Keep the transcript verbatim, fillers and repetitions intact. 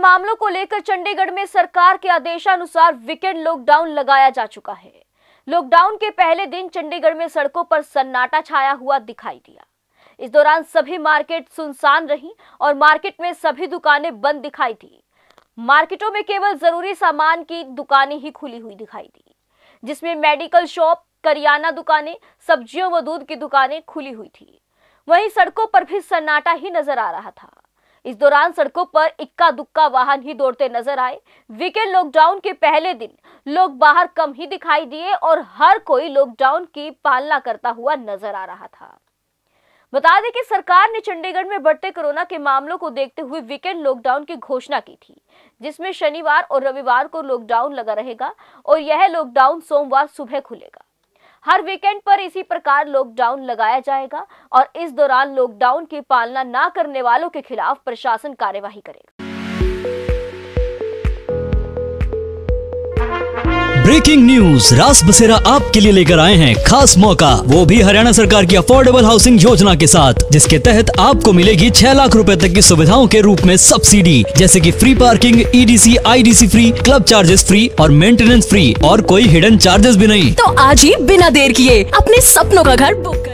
मामलों को लेकर चंडीगढ़ में सरकार के आदेशानुसार वीकेंड लॉकडाउन लगाया जा चुका है। लॉकडाउन के पहले दिन चंडीगढ़ में सड़कों पर सन्नाटा छाया हुआ दिखाई दिया। इस दौरान सभी मार्केट सुनसान रही और मार्केट में सभी दुकानें बंद दिखाई दी। मार्केटों में केवल जरूरी सामान की दुकानें ही खुली हुई दिखाई दी, जिसमें मेडिकल शॉप, करियाना दुकानें, सब्जियों व दूध की दुकानें खुली हुई थी। वहीं सड़कों पर भी सन्नाटा ही नजर आ रहा था। इस दौरान सड़कों पर इक्का दुक्का वाहन ही दौड़ते नजर आए। वीकेंड लॉकडाउन के पहले दिन लोग बाहर कम ही दिखाई दिए और हर कोई लॉकडाउन की पालना करता हुआ नजर आ रहा था। बता दें कि सरकार ने चंडीगढ़ में बढ़ते कोरोना के मामलों को देखते हुए वीकेंड लॉकडाउन की घोषणा की थी, जिसमें शनिवार और रविवार को लॉकडाउन लगा रहेगा और यह लॉकडाउन सोमवार सुबह खुलेगा। हर वीकेंड पर इसी प्रकार लॉकडाउन लगाया जाएगा और इस दौरान लॉकडाउन की पालना न करने वालों के खिलाफ प्रशासन कार्यवाही करेगा। ब्रेकिंग न्यूज, रास बसेरा आपके लिए लेकर आए हैं खास मौका, वो भी हरियाणा सरकार की अफोर्डेबल हाउसिंग योजना के साथ, जिसके तहत आपको मिलेगी छह लाख रुपए तक की सुविधाओं के रूप में सब्सिडी, जैसे कि free parking, EDC, IDC free, club charges free और मेंटेनेंस फ्री और कोई हिडन चार्जेस भी नहीं। तो आज ही बिना देर किए अपने सपनों का घर बुक कर